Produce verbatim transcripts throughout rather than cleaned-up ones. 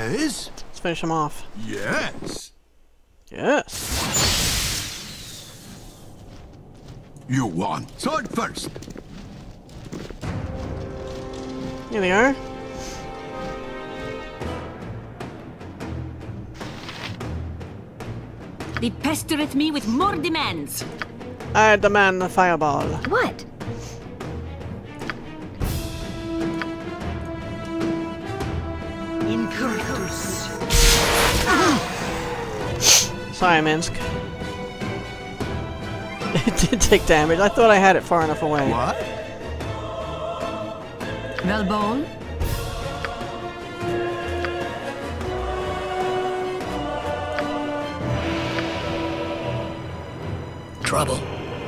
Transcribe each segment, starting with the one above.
Yes. Let's finish him off. Yes. Yes. You want sword first. Here they are. He pestereth me with more demands. I demand the fireball. What? Incurtus. Sorry, Minsk. It did take damage. I thought I had it far enough away. What? Velbone. Trouble.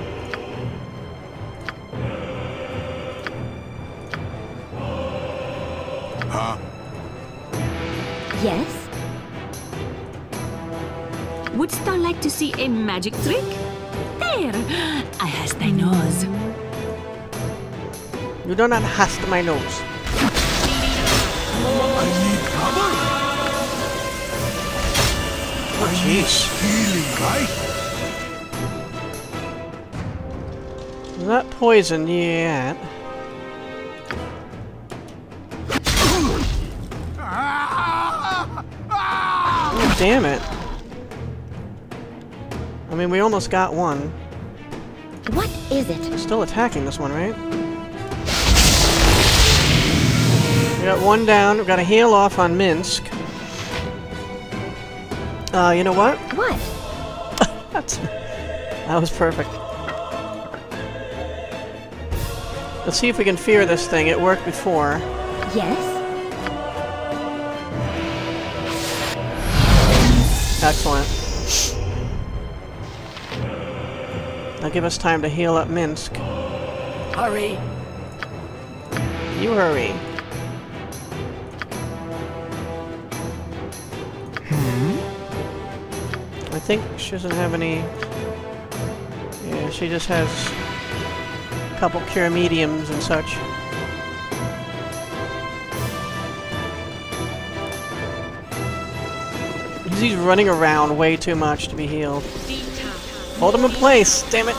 Huh? Yes? Wouldst thou like to see a magic trick? There! I has thy nose. You do not hasp my nose. I need cover. Oh, jeez. Healing, right? Not poison yet. Oh, damn it. I mean, we almost got one. What is it? Still attacking this one, right? We got one down. We've got a heal off on Minsk. Uh, you know what? What? That's, that was perfect. Let's see if we can fear this thing. It worked before. Yes? Excellent. Now give us time to heal up Minsk. Hurry. You hurry. I think she doesn't have any... Yeah, she just has a couple cure mediums and such. He's running around way too much to be healed. Hold him in place, damn it!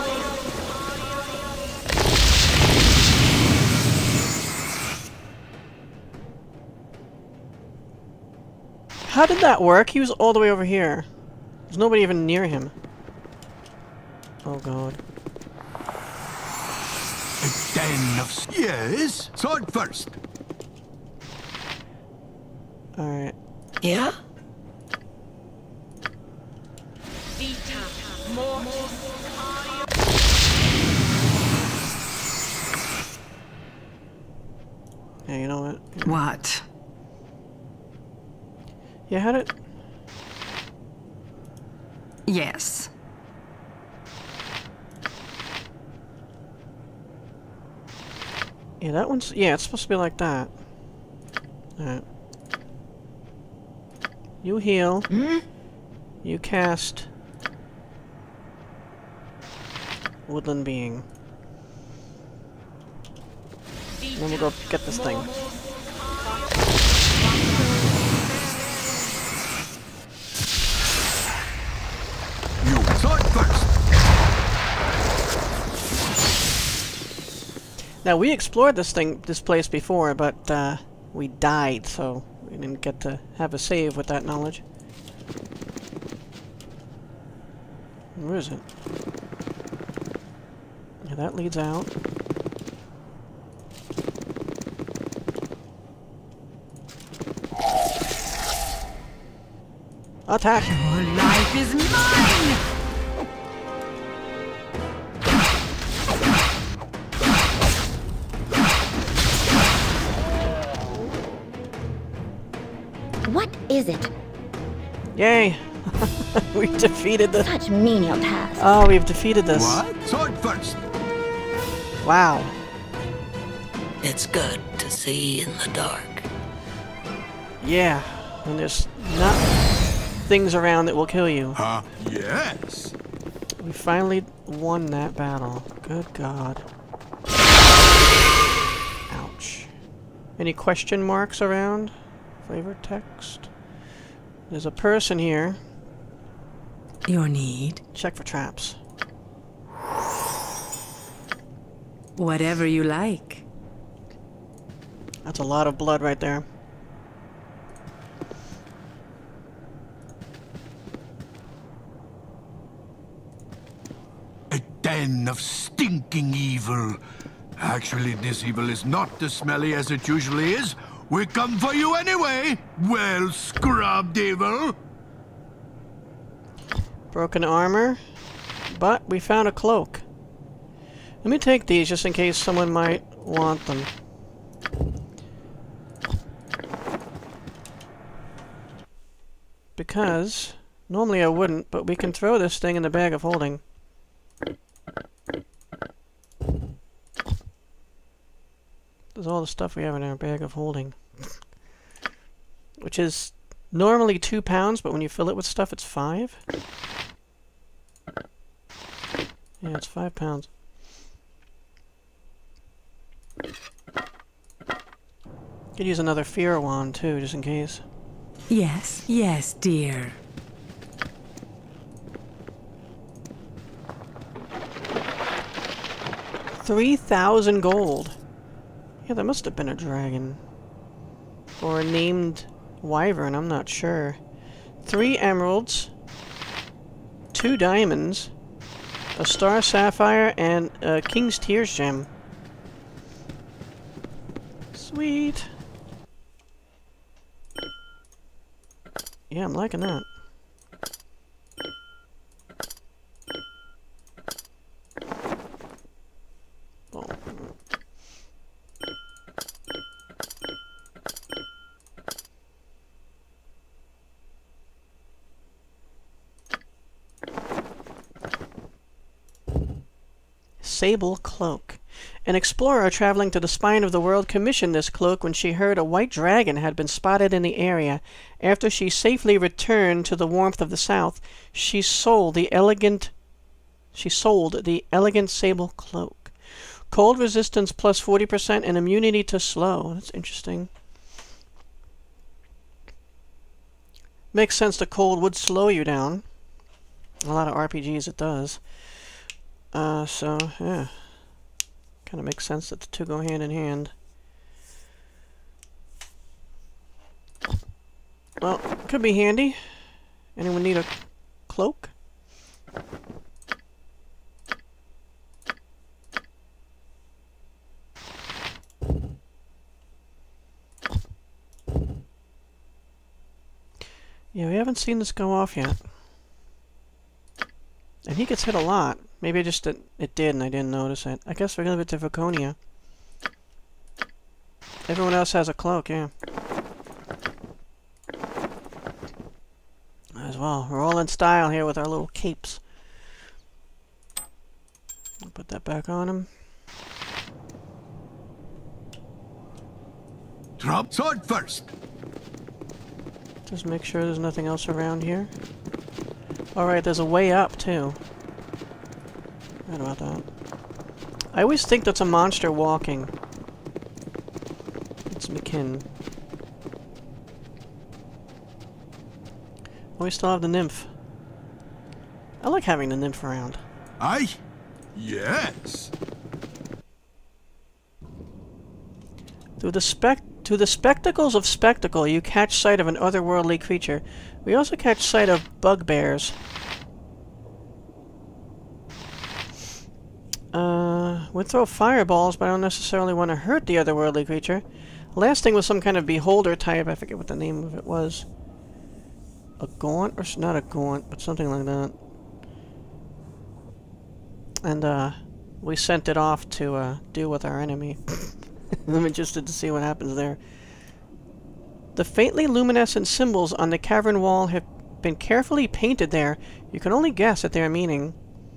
How did that work? He was all the way over here. There's nobody even near him. Oh god. A den of... Yes. Sword first. Alright. Yeah? Yeah, you know what? What? Yeah, how did... Yes. Yeah, that one's... Yeah, it's supposed to be like that. Alright. You heal. Hmm? You cast... Woodland Being. Then we'll go get this thing. You sword first. Now, we explored this thing, this place before, but uh, we died, so we didn't get to have a save with that knowledge. Where is it? Yeah, that leads out. Attack! Your life is mine! What is it? Yay! We defeated the... Such menial task. Oh, we've defeated this. What? Sword first. Wow. It's good to see in the dark. Yeah. And there's not things around that will kill you. Huh? Yes. We finally won that battle. Good God. Ouch. Any question marks around? Flavor text. There's a person here. Your need? Check for traps. Whatever you like. That's a lot of blood right there. A den of stinking evil. Actually, this evil is not as smelly as it usually is. We come for you anyway, well scrubbed evil. Broken armor. But we found a cloak. Let me take these just in case someone might want them. Because normally I wouldn't, but we can throw this thing in the bag of holding. There's all the stuff we have in our bag of holding. Which is normally two pounds, but when you fill it with stuff, it's five. Yeah, it's five pounds. Could use another fear wand too, just in case. Yes, yes, dear. Three thousand gold. Yeah, that must have been a dragon. Or a named wyvern, I'm not sure. Three emeralds. Two diamonds. A star sapphire and a king's tears gem. Sweet. Yeah, I'm liking that. Oh. Sable cloak. An explorer traveling to the spine of the world commissioned this cloak when she heard a white dragon had been spotted in the area. After she safely returned to the warmth of the south, she sold the elegant she sold the elegant sable cloak. Cold resistance plus forty percent and immunity to slow. That's interesting. Makes sense the cold would slow you down. A lot of R P Gs it does. Uh, so, yeah. Kind of makes sense that the two go hand in hand. Well, could be handy. Anyone need a cloak? Yeah, we haven't seen this go off yet. And he gets hit a lot. Maybe I just did, it did and I didn't notice it. I guess we're gonna give it to Viconia. Everyone else has a cloak, yeah. Might as well. We're all in style here with our little capes. I'll put that back on him. Drop sword first. Just make sure there's nothing else around here. Alright, there's a way up too. Right about that. I always think that's a monster walking. It's McKinn. Oh, we still have the nymph. I like having the nymph around. Aye? Yes. Through the spec to the spectacles of spectacle, you catch sight of an otherworldly creature. We also catch sight of bugbears. Uh, would throw fireballs, but I don't necessarily want to hurt the otherworldly creature. Last thing was some kind of beholder type. I forget what the name of it was. A gaunt? Or not a gaunt, but something like that. And, uh, we sent it off to, uh, deal with our enemy. I'm interested to see what happens there. The faintly luminescent symbols on the cavern wall have been carefully painted there. You can only guess at their meaning.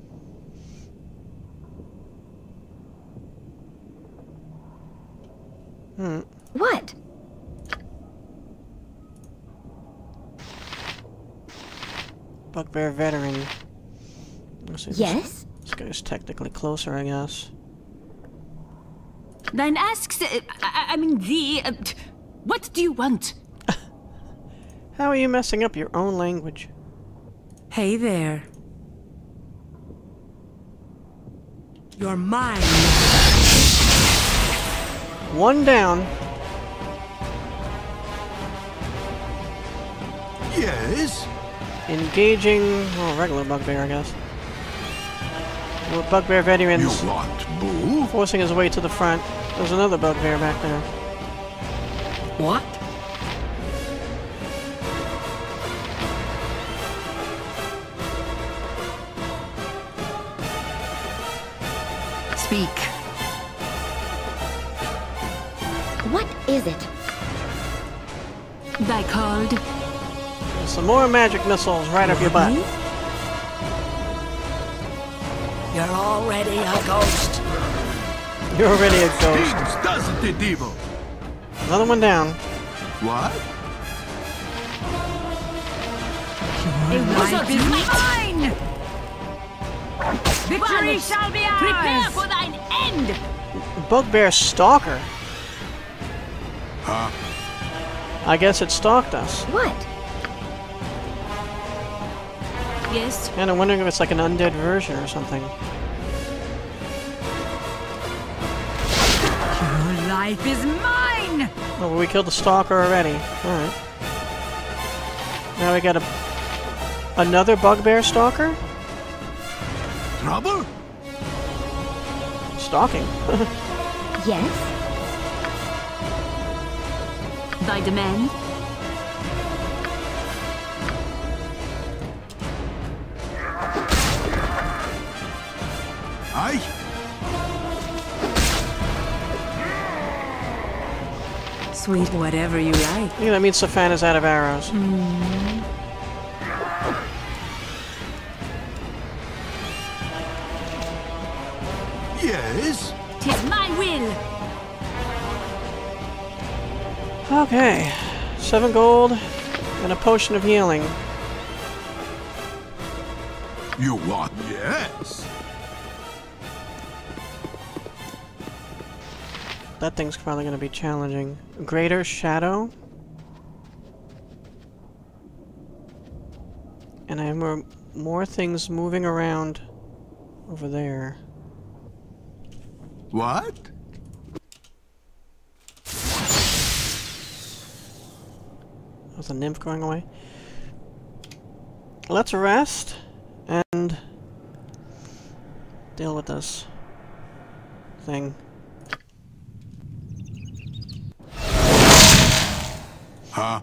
Hmm. What? Bugbear veteran. Let's see, Yes? This, this guy's technically closer, I guess. Then asks, uh, I, I mean, the. Uh, what do you want? How are you messing up your own language? Hey there. You're mine. One down. Yes? Engaging... well, regular bugbear, I guess. With bugbear veterans You want boo? forcing his way to the front. There's another bugbear back there. What? Speak. What is it? Thy called. Some more magic missiles right up your butt. You're already a ghost. You're already a ghost. Stings, doesn't it, evil? Another one down. What? Life is mine! Victory shall be ours! Prepare for thine end! Bugbear Stalker. Huh? I guess it stalked us. What? Yes? And I'm wondering if it's like an undead version or something. Your life is mine! Oh, well, we killed the Stalker already. Alright. Now we got a... another Bugbear Stalker? Trouble? Stalking. Yes? Thy demand? Aye? Sweet whatever you like. Yeah, that means Safana's out of arrows. Yes? Tis my will! Okay. Seven gold and a potion of healing. You want? Yes. That thing's probably going to be challenging. Greater Shadow. And I have more, more things moving around over there. What? There's a nymph going away. Let's rest and deal with this thing. Huh?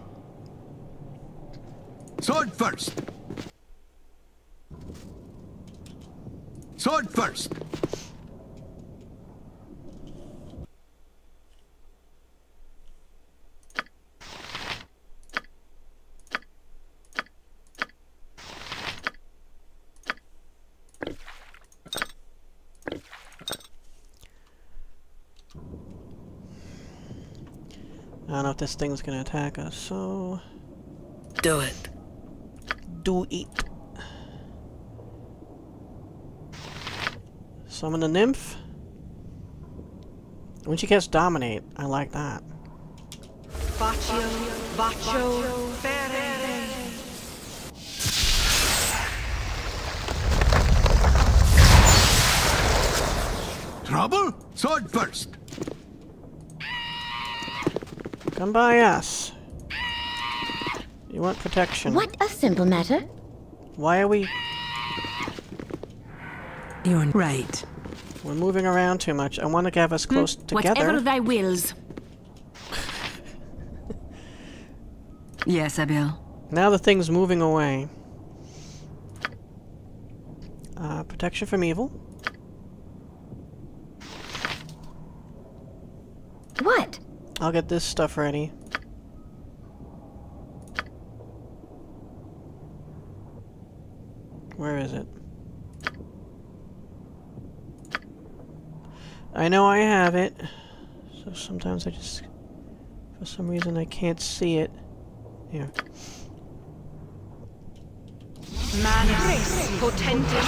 Sword first. Sword first. I don't know if this thing's gonna attack us, so... Do it. do it. Summon the nymph. When she casts Dominate, I like that. Baccio, Baccio, Faerûn. Trouble? Sword first. Come by us. You want protection. What a simple matter. Why are we... You're right. We're moving around too much. I want to have us close together. Whatever thy wills. Yes, Abel. Now the thing's moving away. Uh, protection from evil. What? I'll get this stuff ready. Where is it? I know I have it. So sometimes I just... for some reason I can't see it. Here. Manus potentis.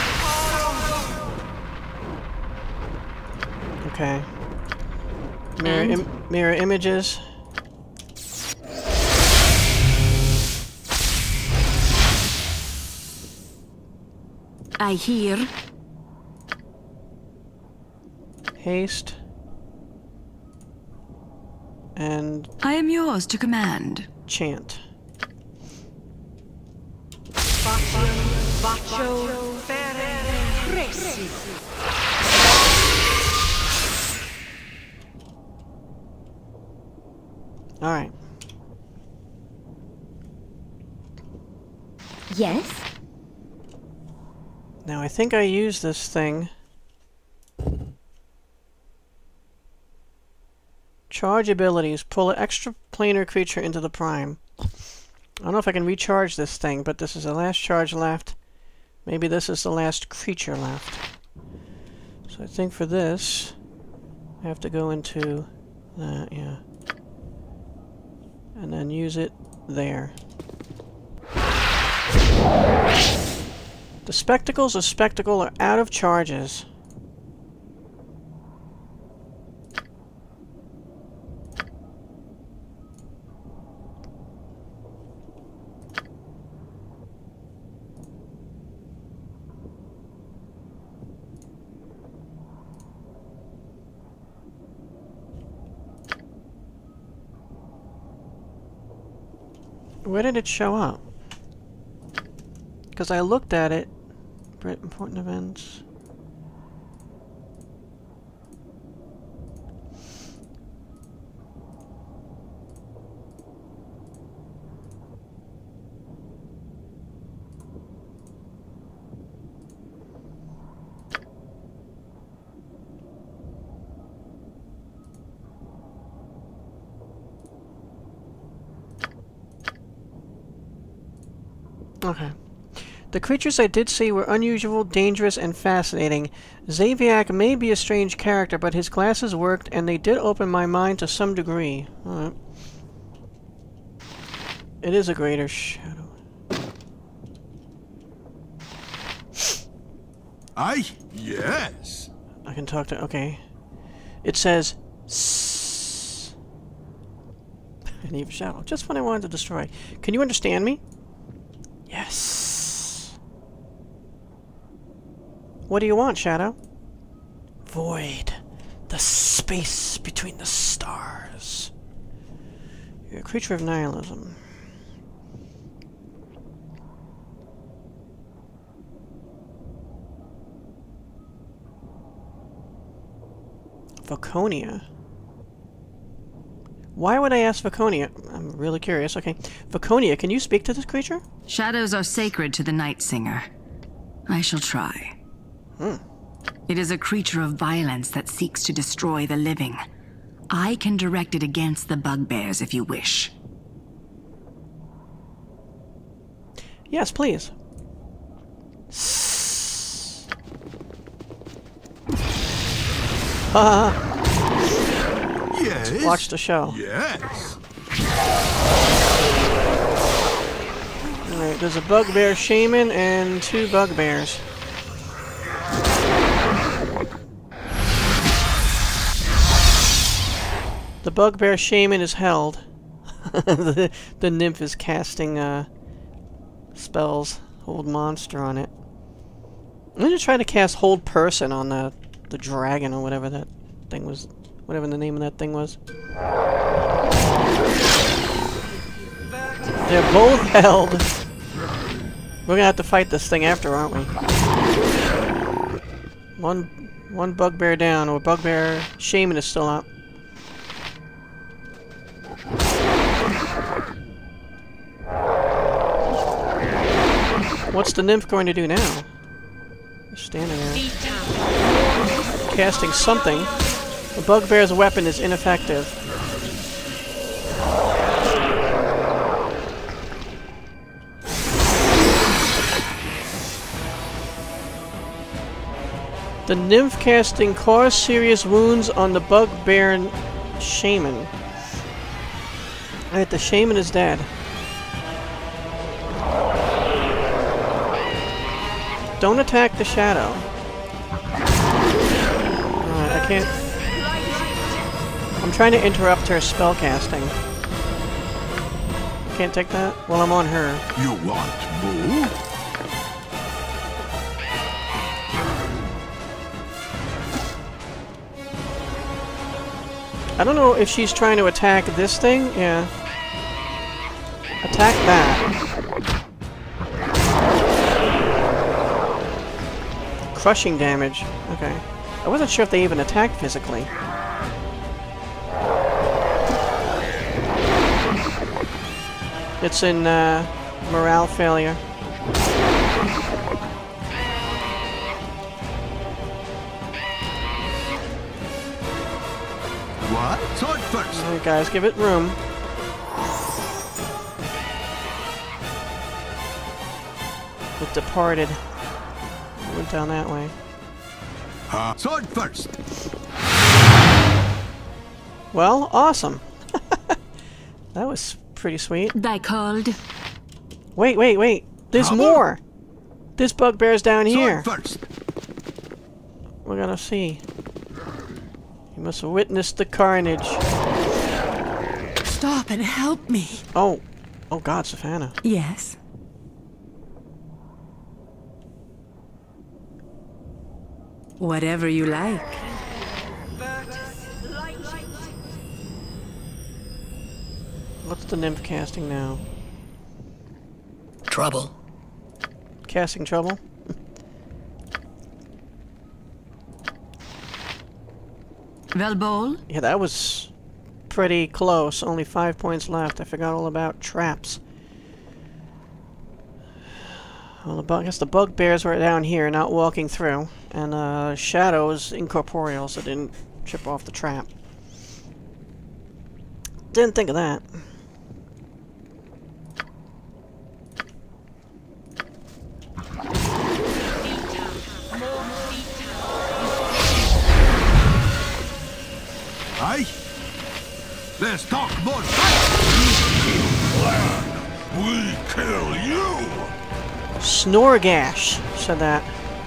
Okay. Mirror, And? Im mirror images. I hear. Haste. And I am yours to command. chant. Baccio, baccio, ferre, cresi. Alright. Yes? Now I think I use this thing. Charge abilities. Pull an extra planar creature into the prime. I don't know if I can recharge this thing, but this is the last charge left. Maybe this is the last creature left. So I think for this, I have to go into that, yeah. And then use it there. The spectacles of spectacle are out of charges. Where did it show up? Because I looked at it. Brit important events. Okay. The creatures I did see were unusual, dangerous, and fascinating. Xaviac may be a strange character, but his glasses worked, and they did open my mind to some degree. Alright. It is a greater shadow. Aye, yes. I can talk to... Okay. It says... Sss. An evil shadow. Just what I wanted to destroy. Can you understand me? Yes. What do you want, Shadow? Void. The space between the stars. You're a creature of nihilism. Vaconia. Why would I ask Vaconia? I'm really curious. Okay. Vaconia, can you speak to this creature? Shadows are sacred to the Night Singer. I shall try. Hmm. It is a creature of violence that seeks to destroy the living. I can direct it against the Bugbears if you wish. Yes, please. Haha. Yes. Watch the show. Yes. Alright, there's a Bugbear Shaman and two Bugbears. The Bugbear Shaman is held. the, the nymph is casting uh, spells. Hold monster on it. I'm gonna try to cast Hold Person on the, the dragon or whatever that thing was. Whatever the name of that thing was. They're both held. We're gonna have to fight this thing after, aren't we? One, one Bugbear down, or Bugbear Shaman is still up. What's the nymph going to do now? Just standing there. Casting something. The Bugbear's weapon is ineffective. The nymph casting cause serious wounds on the Bugbear Shaman. Alright, the Shaman is dead. Don't attack the shadow. Alright, I can't... I'm trying to interrupt her spellcasting. Can't take that? Well, I'm on her. You want boo? I don't know if she's trying to attack this thing. Yeah. Attack that. Crushing damage. Okay. I wasn't sure if they even attacked physically. It's in uh, morale failure. What? Sword first. Alright, guys, give it room. It departed. It went down that way. Uh, sword first. Well, awesome. That was pretty sweet. Thy called. Wait, wait, wait. There's Trouble? more. This bugbear's down here. Sword first. We're gonna see. You must have witnessed the carnage. Stop and help me. Oh. Oh god, Savannah. Yes. Whatever you like. What's the nymph casting now? Trouble. Casting trouble? Velbol. Yeah, that was pretty close. Only five points left. I forgot all about traps. Well, the bug, I guess the bugbears were down here, not walking through. And uh, Shadow is incorporeal, so didn't chip off the trap. Didn't think of that. Aye? Let's talk more fight! We kill you! Snorgash said that.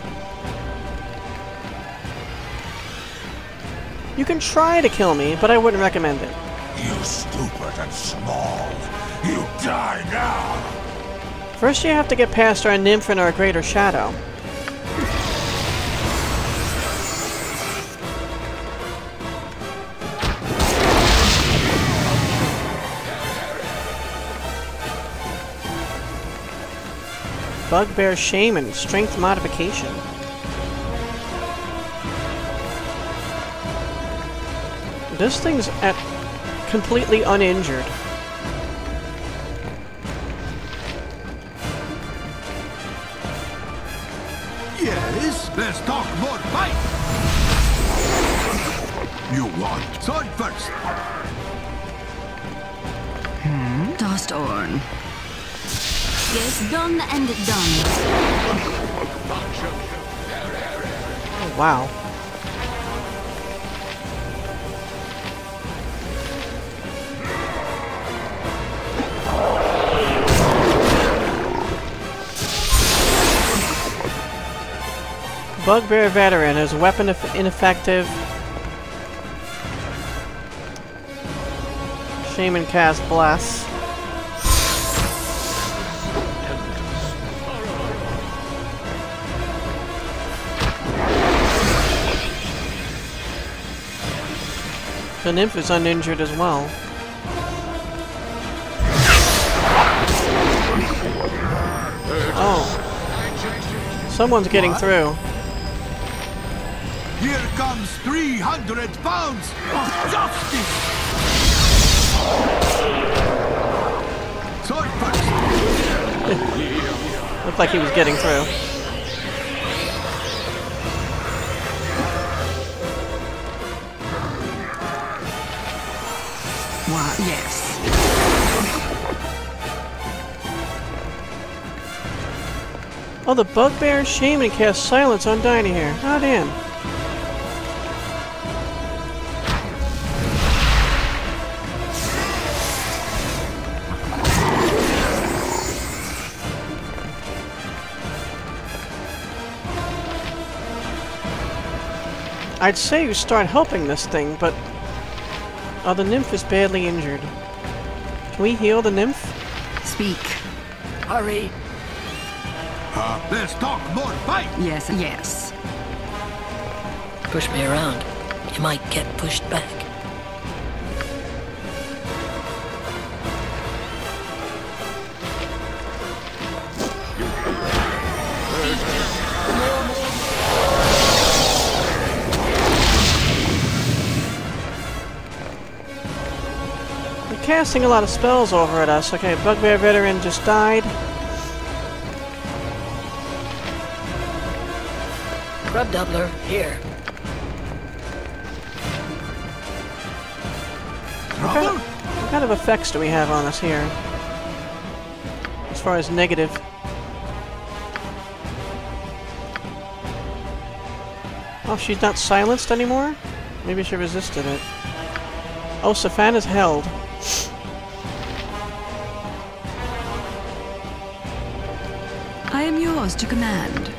You can try to kill me, but I wouldn't recommend it. You stupid and small. You die now! First you have to get past our nymph and our greater shadow. Bugbear Shaman, strength modification. This thing's at completely uninjured. Yes, let's talk more fight! You want sword first? Hmm? Dust Orn. Yes, done and done. Oh, wow. Bugbear Veteran is weapon ineffective. Shaman cast Bless. The nymph is uninjured as well. Oh. Someone's getting through. Here comes three hundred pounds of justice! Sword first! Looked like he was getting through. Why, yes. Oh, the Bugbear Shaman cast Silence on Dinah here. Not in. I'd say you start helping this thing, but... Oh, the nymph is badly injured. Can we heal the nymph? Speak. Hurry. Uh, let's talk more fight! Yes, yes. Push me around. You might get pushed back. casting a lot of spells over at us. Okay, Bugbear Veteran just died. Grub Doubler, here. What kind, of, what kind of effects do we have on us here? As far as negative. Oh, she's not silenced anymore? Maybe she resisted it. Oh, Savannah's held. I am yours to command.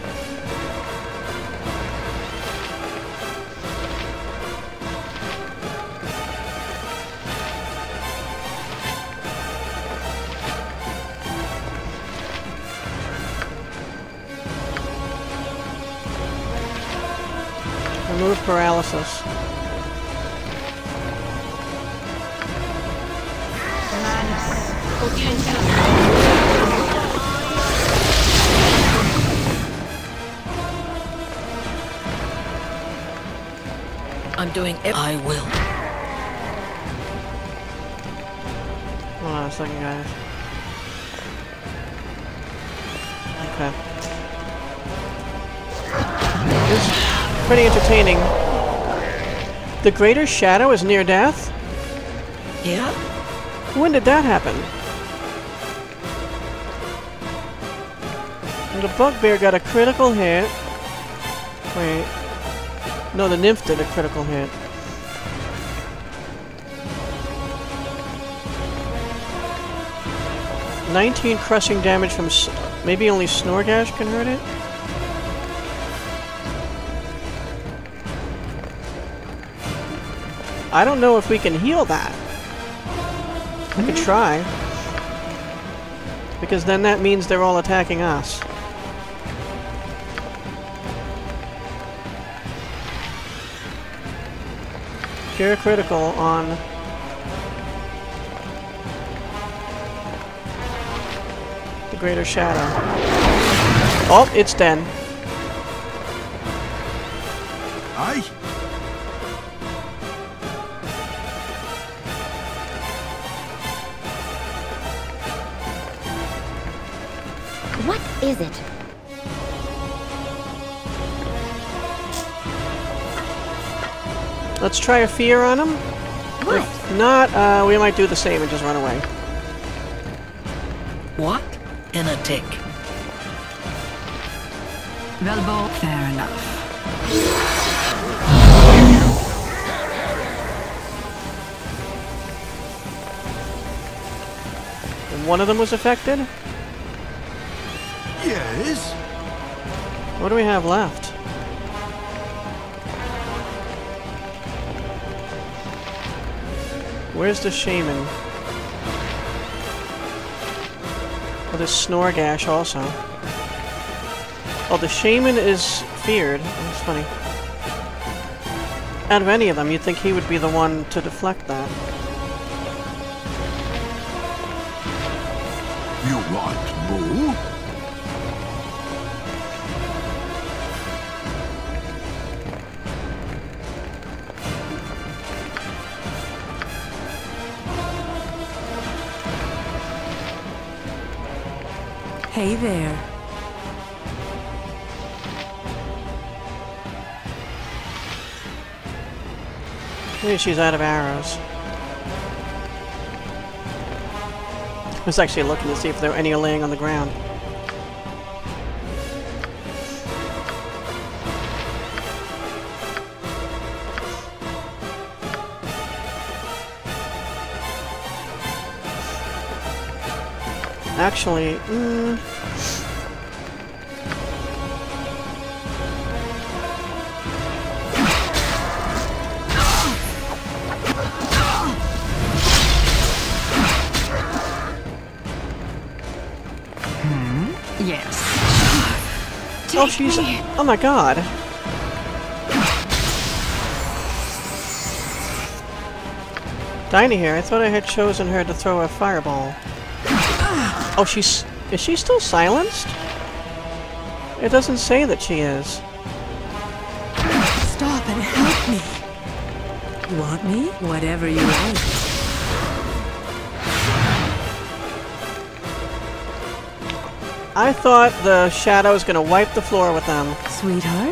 Remove paralysis. I'm doing it. I will. Hold on a second, guys. Okay. This is pretty entertaining. The Greater Shadow is near death? Yeah? When did that happen? And the Bugbear got a critical hit. Wait. No, the Nymph did a critical hit. nineteen crushing damage from... S maybe only Snorgash can hurt it? I don't know if we can heal that. I could try. Because then that means they're all attacking us. Pure critical on... the Greater Shadow. Oh, it's dead. Aye. What is it? Let's try a fear on him. What? If not, uh, we might do the same and just run away. What? In a tick. Velbo, fair enough. And one of them was affected? Yes? What do we have left? Where's the Shaman? Oh, there's Snorgash also. Oh, the Shaman is feared. That's funny. Out of any of them, you'd think he would be the one to deflect that. You want more? Hey there. Maybe she's out of arrows. I was actually looking to see if there were any laying on the ground. Actually, mm, Yes. oh, she's... Oh my god. Dinah here, I thought I had chosen her to throw a fireball. Oh, she's... Is she still silenced? It doesn't say that she is. Stop and help me. Want me? Whatever you like. I thought the shadow was gonna wipe the floor with them. Sweetheart?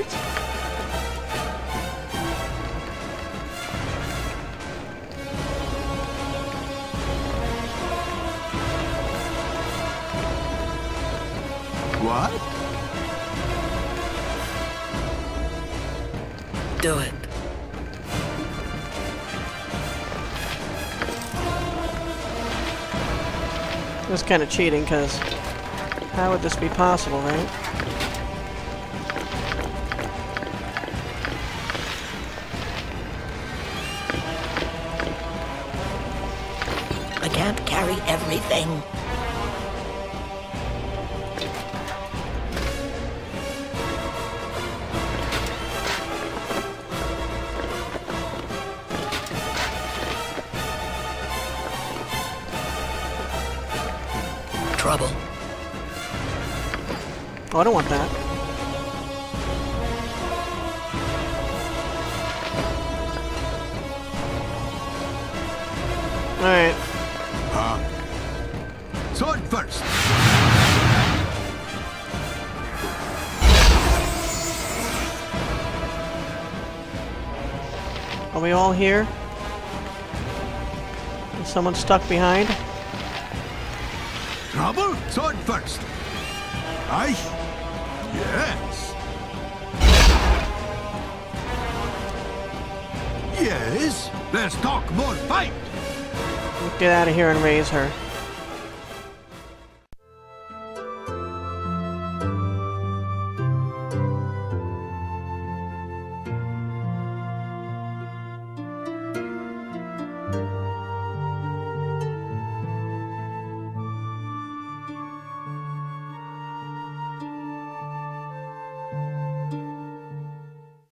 What? Do it. It was kind of cheating, because how would this be possible, right? I can't carry everything. Trouble. Oh, I don't want that. Alright. Huh? Sword first. Are we all here? Is someone stuck behind? Trouble? Sword first. Aye. Yes. Yes. Let's talk more fight. Get out of here and raise her.